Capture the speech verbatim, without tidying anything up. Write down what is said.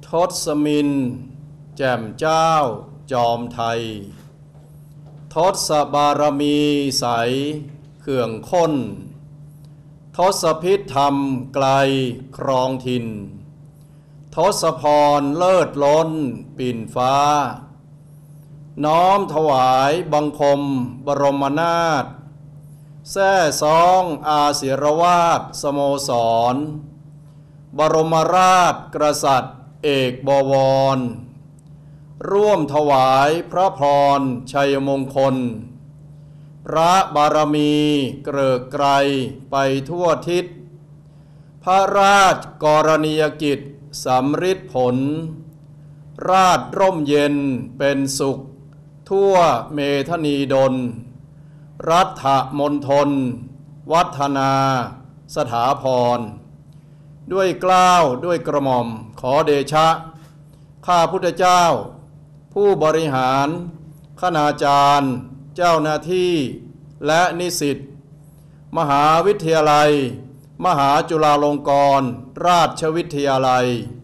ทศมินแจ่มเจ้าจอมไทยทศบารมีใสเขื่องค้นทศพิธรรมไกลครองถิ่นทศพรเลิศล้นปิ่นฟ้าน้อมถวายบังคมบรมนาถแท้ซองอาศิรวาทสโมสรบรมราชกษัตริย์เอกบวรร่วมถวายพระพรชัยมงคลพระบารมีเกริกไกรไปทั่วทิศพระราชกรณียกิจสำฤทธิผลราชร่มเย็นเป็นสุขทั่วเมธนีดลรัฐมณฑลวัฒนาสถาพรด้วยเกล้าด้วยกระหม่อมขอเดชะข้าพุทธเจ้าผู้บริหารคณาจารย์เจ้าหน้าที่และนิสิตมหาวิทยาลัยมหาจุฬาลงกรณราชวิทยาลัย